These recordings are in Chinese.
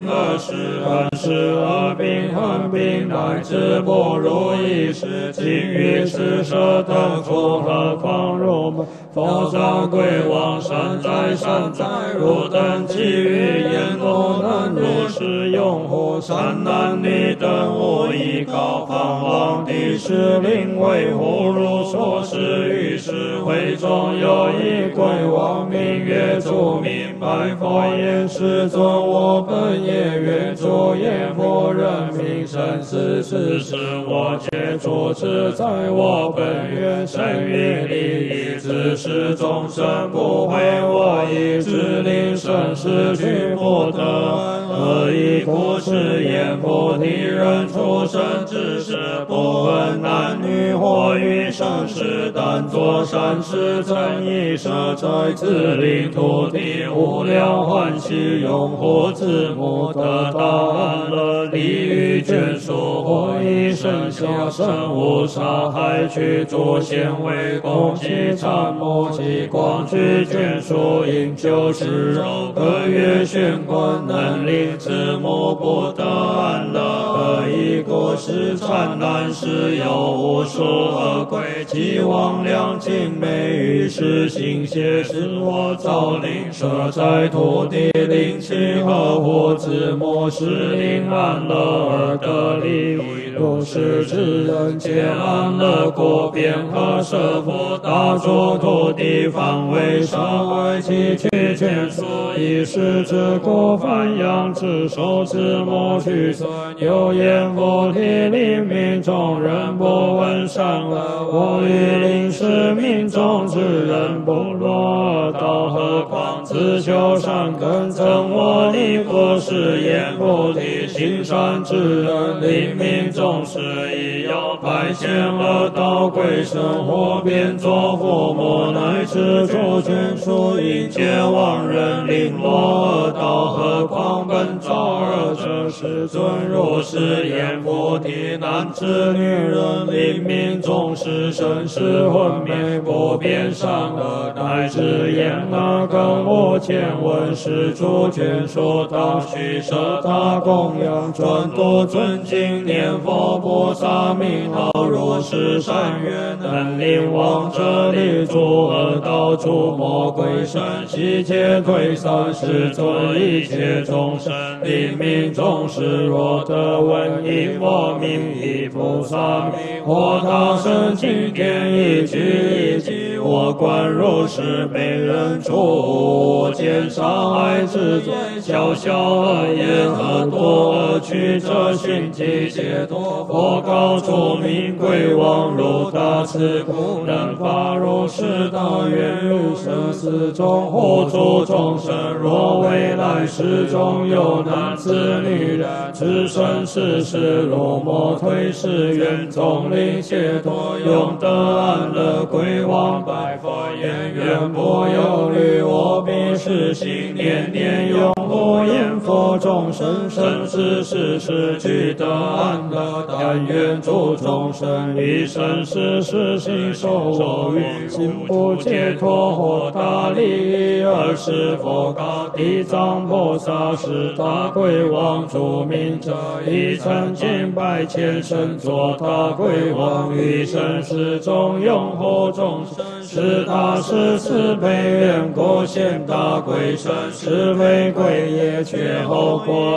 恶事、恨事、恶病、恨病，乃至不如意事、情欲、施舍等处，何况入门。佛上贵往善哉，汝等其余言不能如是用乎？善男女等无以高方往地势令为乎？如所示于是会中有一鬼王，名曰住，明白佛言：世尊，我本业愿作业佛人名生死事，是我皆主持，在我本愿生于利益之事，众生不会我意志令生死去不得。何以故？是言菩提人出生之时，不问男女或于生死，但作善事，增益舍在自领土地，无量欢喜，拥护自母，得大安乐，利于眷属。或以身下生无杀害，去诸贤为供给谄慕其光去眷属，因救世肉，各月玄关，能令子母不得安乐。何以故？是惨难事有无数恶鬼，其妄量尽美于是行邪，是我造令舍在土地，令其合乎子母，是令安乐而得利。如是之人，皆安乐果，便合舍佛大诸土地，方为杀害其去眷属，以是之故，梵扬之手之母去尊，有言佛体令命众人不闻善恶，我欲令是命众之人不落恶道，何况自修善根，增我力不是言菩提行善之人，令命众是以要排遣恶道，归生活变作父母，乃至诸眷属，因皆亡人，令落恶道，何况本造恶者？世尊，如是言菩提男子女人，令命众是生死昏昧，不辨善恶，乃至言恶更无见闻，是诸眷属当须舍他供养，专度尊敬念佛菩萨名号，如是善愿，能令亡者离诸恶道，诸魔鬼神悉皆退散。世尊，一切众生令命众是若得闻一佛名，一菩萨名，或他生经典，一句一句，我观如是被人处，见杀害之罪，小小恶言，恶多恶趣者，寻迹解脱。佛告诸名贵王，如大慈苦能发如是大愿，于生死中护助众生。若未来世中有男子女人，自生世世如魔推世，愿众灵解脱，永得安乐。贵王拜佛言：愿不忧虑，我必是心念念拥护念佛，众生生死世世俱得安乐。但愿诸众生一生世世心受我欲，心不解脱或大利益。尔时佛告地藏菩萨：是大贵王，诸名者，一曾经百千生作大贵王，于生死中拥护众生，是他是慈悲愿果现大贵身，是为贵业，却后过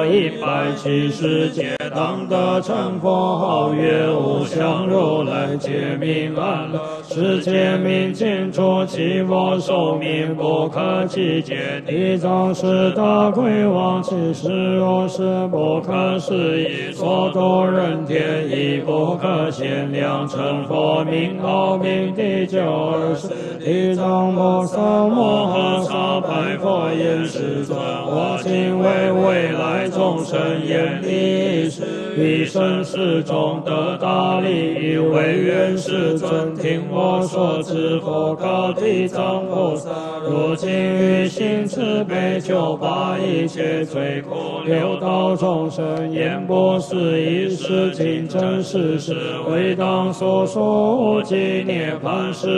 170劫，当得成佛号曰无相如来，皆名安乐。是皆名尽处，其佛寿命不可计解。地藏是大贵王，其实如是不可思议，所度人天亦不可限量。成佛名号名第92，地藏菩萨摩诃萨拜佛言：世尊，我今为未来众生演利益事，于生死中得大利益，唯愿世尊听我说之。佛告地藏菩萨：如今于心慈悲，救拔一切罪苦，六道众生，言不思议事，尽真实事，为当所说无尽涅槃是如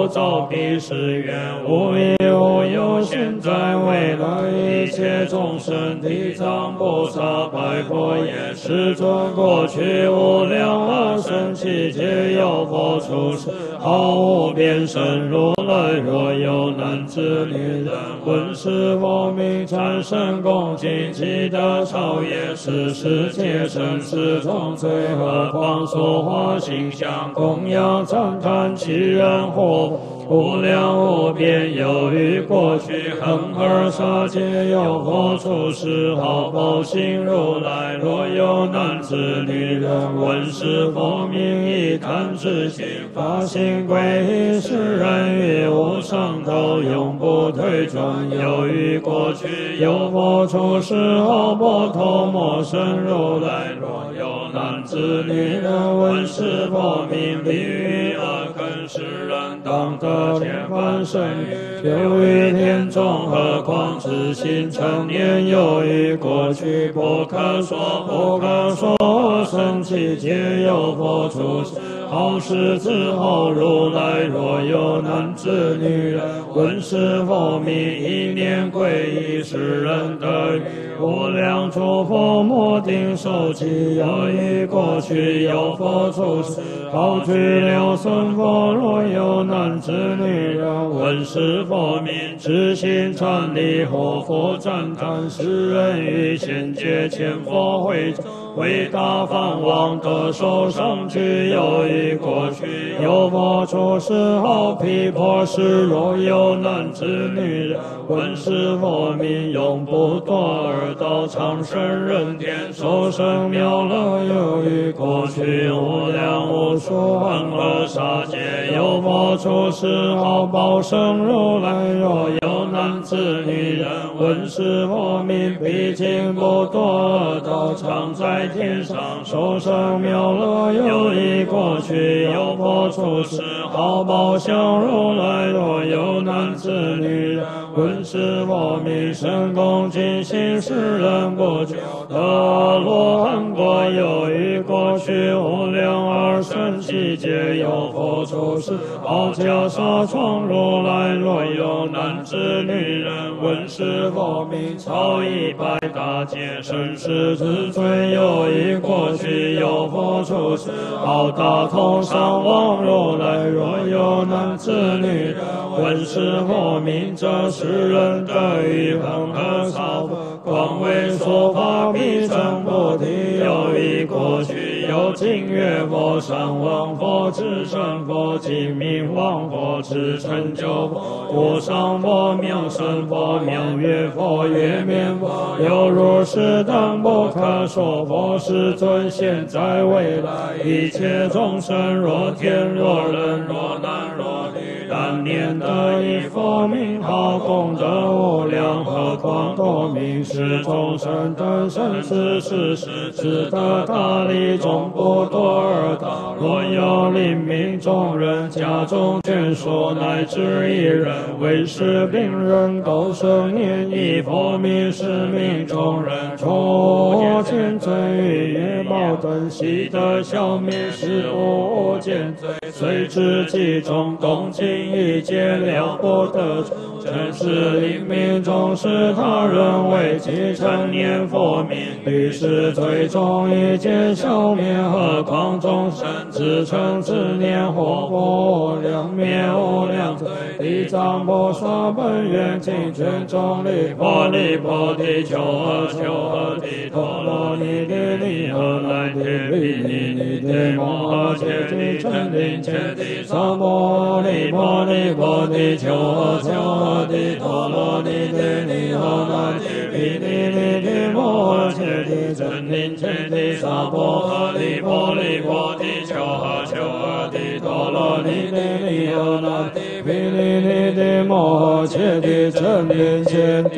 无造彼是缘，无一无有，现在未来一切众生，地藏菩萨白佛言：世尊，过去无量阿僧祇劫有佛出世，毫无边身如来，若有男子女人闻是佛名，产生恭敬，积德超越世界生死中罪，何况说话形象供养赞叹其人或无量无边有余过去恒河沙界有佛出世，好报信如来，若有男子女人闻是佛名，以贪之心发心皈依，是人于无上道永不退转，有余过去有佛出世，好报头摩身如来，若有男子女人闻是佛名，利于恶根世人当得天凡圣语，有余天中，何况自心成念，有余过去不可说，生其皆有佛出世，好世之后如来，若有男子女人闻是佛名，一念皈依，世人得无量诸佛摩顶受记，有余过去有佛出世，好具六尊佛，若有男子女人闻是佛名，知心禅力，活佛赞叹，世人于现界前佛会中，为大梵王得受上具，有余过去有佛出世，好毗婆尸，若有男子女人闻是佛名，永不堕恶道，长生人天，受生妙乐，有余过去无量无数恒河沙界有佛出世，好报生如来，若有男子女人闻是佛名，毕竟不堕恶道，常在天上受生妙乐，有余过去有佛出世，好报相如来，若有男子女人闻是佛名，深恭敬心，世人不求得罗汉果，有余过去无量阿僧祇劫有佛出世，好教沙创如来，若有男子女人闻是佛名，超一百大劫生死之罪，有余过去有佛出世，好大通上王如来，若有男子女人闻是佛名，这世人得于恒河沙佛，广为说法，必成菩提，有余过去有净月佛、上王佛、至圣佛、净明王佛、至成就佛、无上佛、妙胜佛、妙月佛、月面佛，有如是等不可说佛，世尊现在未来一切众生，若天若人若男若女，但念得一佛名号，功德无量，何况多名是众生等生死世事，只得大利终不堕恶道。若有灵命众人，家中眷属乃至一人，为是病人，苟生念一佛名，是命众人除见罪与业报等悉得消灭，是无见罪，虽知其中恭敬一切了不得，真是灵命中是他人为其成念佛名，于是最终一切消灭，何况众生自称自念活佛，量灭无量罪。地藏菩萨本愿尽全众力波利波提丘诃丘诃提陀罗尼帝利诃来提毗尼尼帝摩诃切提陈定切提萨婆利波利波提丘诃丘诃提陀罗尼帝利诃来提毗尼尼帝摩诃切提陈定切提萨婆利波利波提丘诃丘诃提陀罗尼帝利诃来提毗尼尼帝摩诃切提陈定切提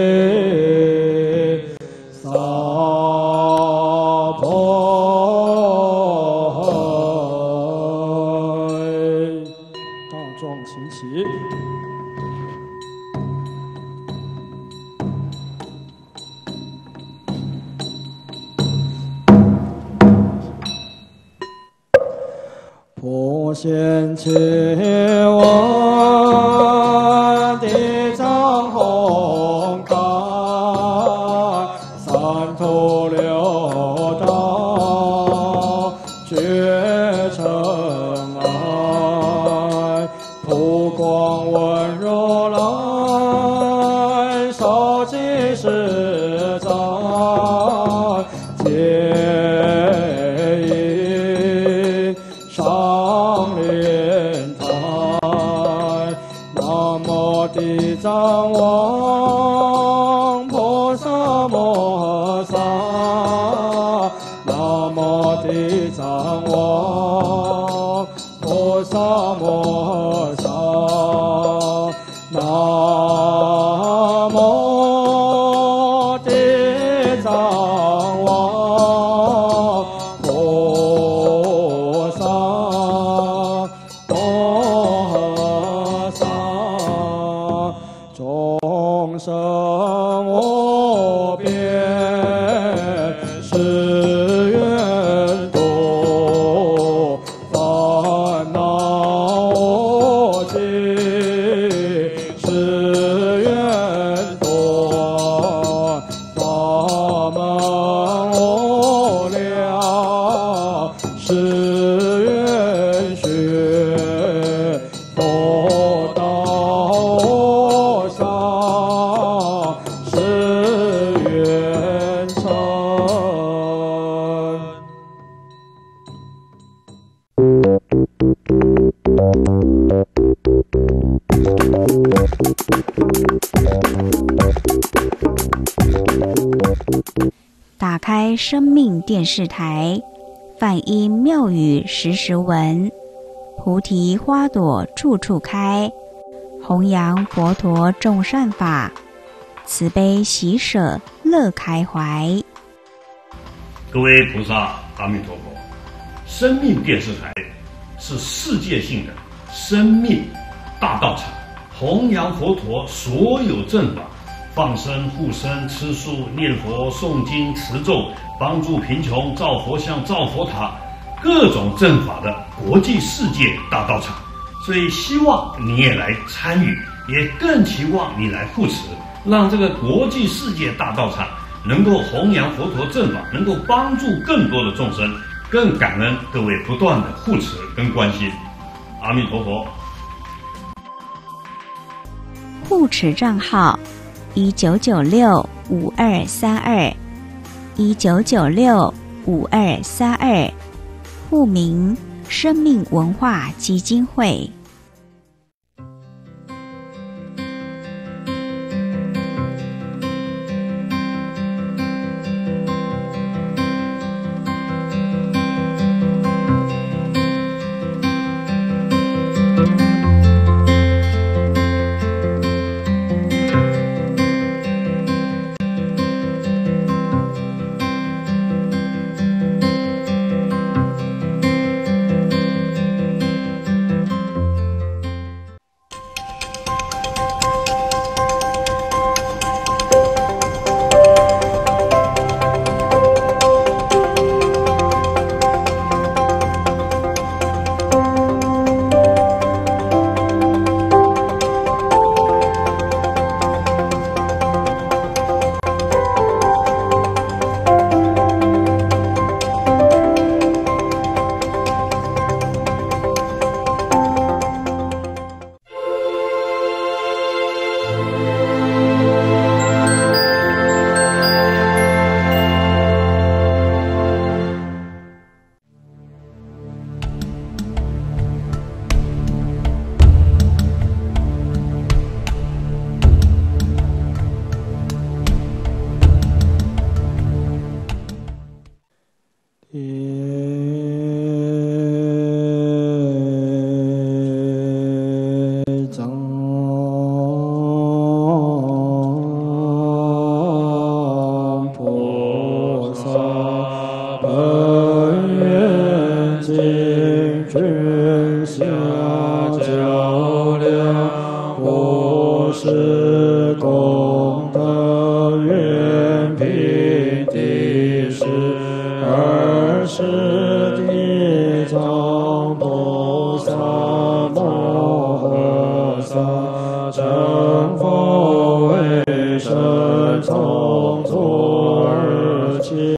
萨婆大众齐齐。菩掀起我的帐红开，三途流到绝尘埃，普光温柔来，烧尽世在，皆因上莲台。南无地藏王菩萨摩诃萨，南无地藏王菩萨摩诃萨，南无地藏王菩萨摩诃萨，众生无边誓愿度，烦恼无尽誓愿度，法门无量誓愿学，佛道无上誓愿成。 打开生命电视台，梵音妙语时时闻，菩提花朵处处开，弘扬佛陀众善法，慈悲喜舍乐开怀。 各位菩萨，阿弥陀佛！生命电视台是世界性的生命大道场，弘扬佛陀所有正法，放生、护生、吃素、念佛、诵经、持咒，帮助贫穷、造佛像、造佛塔，各种正法的国际世界大道场。所以希望你也来参与，也更期望你来护持，让这个国际世界大道场能够弘扬佛陀正法，能够帮助更多的众生，更感恩各位不断的护持跟关心。阿弥陀佛。 护持账号19965232，19965232，户名生命文化基金会。